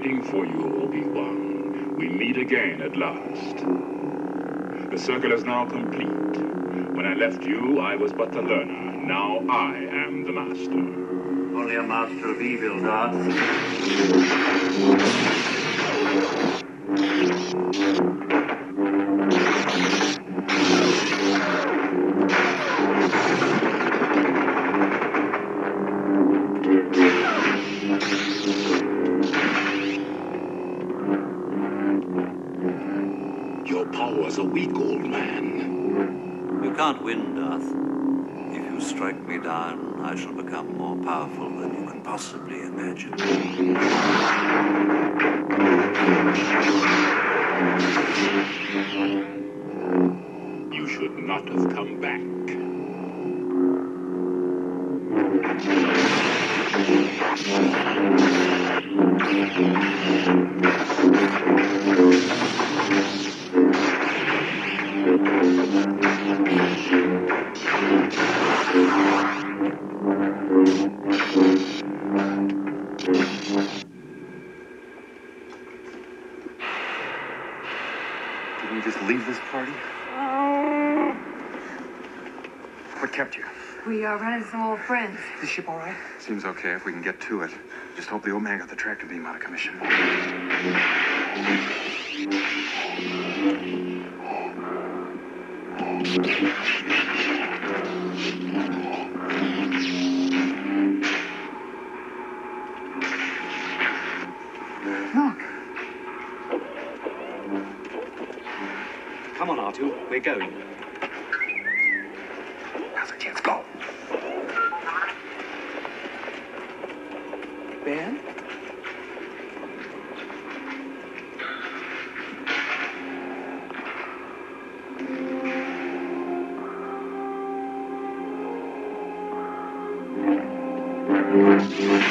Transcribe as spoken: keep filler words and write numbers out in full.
waiting for you, Obi-Wan. We meet again at last. The circle is now complete. When I left you, I was but the learner. Now I am the master. Only a master of evil, Darth. Your powers are weak, old man. You can't win, Darth. If you strike me down, I shall become more powerful than you can possibly imagine. You should not have come back. Didn't you just leave this party? What kept you? We are running some old friends. Is the ship all right? Seems okay if we can get to it. Just hope the old man got the tractor beam out of commission. Look. Come on, R two. We're going. Now's our chance. Go. Ben? Thank you.